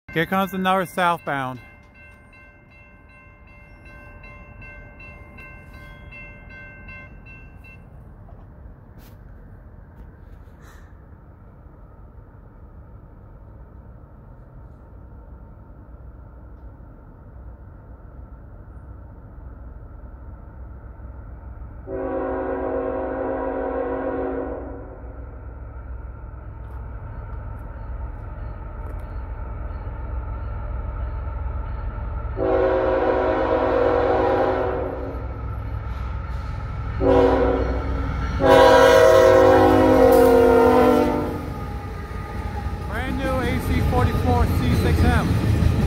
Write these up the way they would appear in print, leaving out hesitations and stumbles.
Here comes another southbound. Brand new AC44 C6M.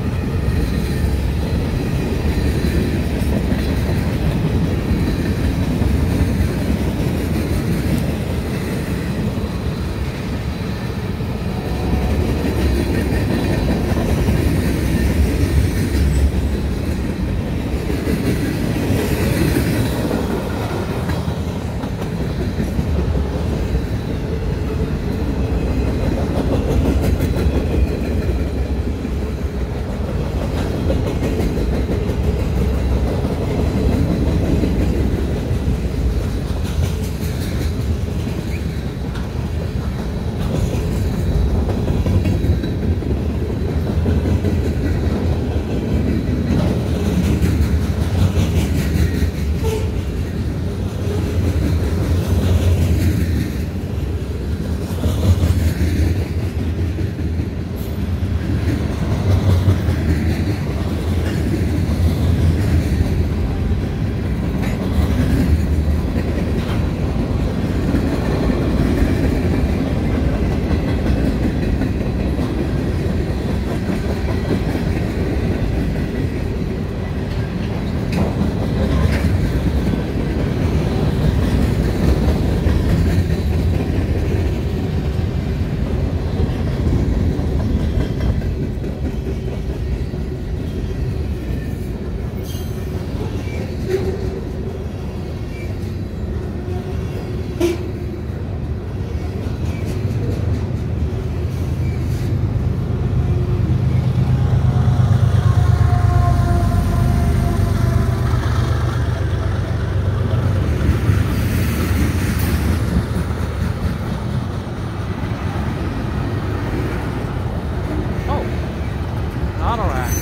Auto rack.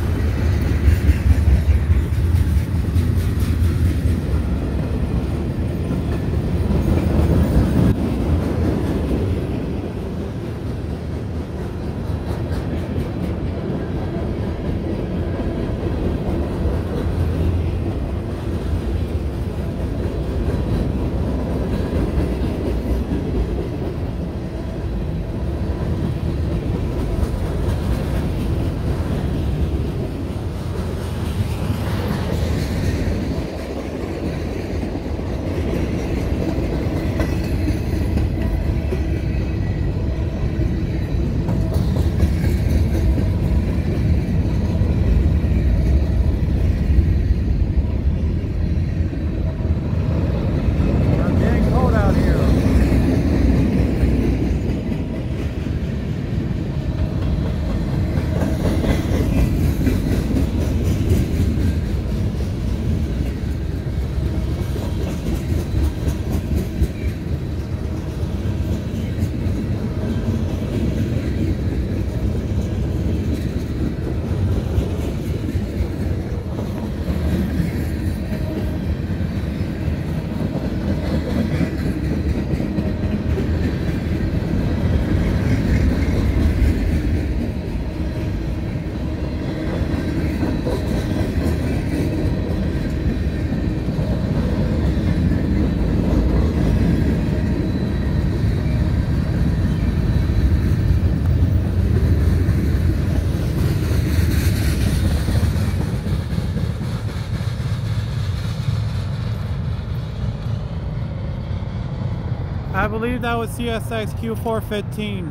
I believe that was CSX Q415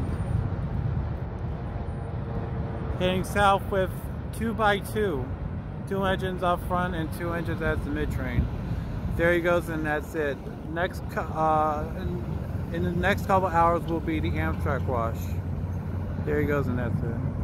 heading south with 2x2, 2 engines up front and 2 engines as the mid-train. There he goes, and that's it. Next, in the next couple hours will be the Amtrak wash. There he goes, and that's it.